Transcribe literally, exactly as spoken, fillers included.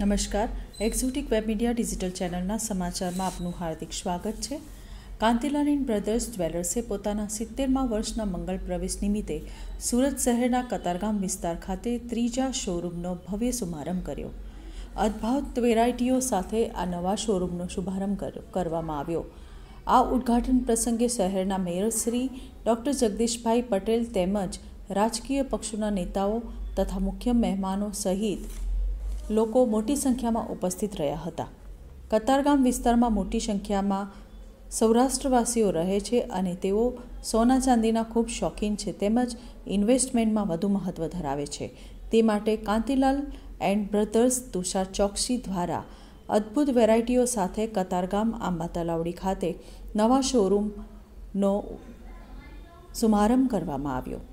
નમસ્કાર, exotic web media digital ચેનલના સમાચારમાં આપનું હાર્દિક સ્વાગત છે। કાંતિલાલ એન્ડ બ્રધર્સ જ્વેલર્સે પોતાના સિત્તેરમા વર્ષના મંગળ પ્રવેશ નિમિત્તે સુરત શહેરના કતારગામ વિસ્તાર ખાતે ત્રીજા શોરૂમનો ભવ્ય શુભારંભ કર્યો। અદ્ભુત વેરાયટીઓ સાથે આ નવા શોરૂમનો શુભારંભ કરવામાં આવ્યો। આ ઉદ્ઘાટન પ્રસંગે શહેરના મેયર શ્રી ડૉક્ટર જગદીશભાઈ પટેલ તેમજ રાજકીય પક્ષોના નેતાઓ તથા મુખ્ય મહેમાનો સહિત લોકો મોટી સંખ્યામાં ઉપસ્થિત રહ્યા હતા। કતારગામ વિસ્તારમાં મોટી સંખ્યામાં સૌરાષ્ટ્રવાસીઓ રહે છે અને તેઓ સોના ચાંદીના ખૂબ શોખીન છે તેમજ ઇન્વેસ્ટમેન્ટમાં વધુ મહત્ત્વ ધરાવે છે। તે માટે કાંતિલાલ એન્ડ બ્રધર્સ તુષાર ચોકસી દ્વારા અદ્ભુત વેરાયટીઓ સાથે કતારગામ આંબા તલાવડી ખાતે નવા શોરૂમનો શુભારંભ કરવામાં આવ્યો।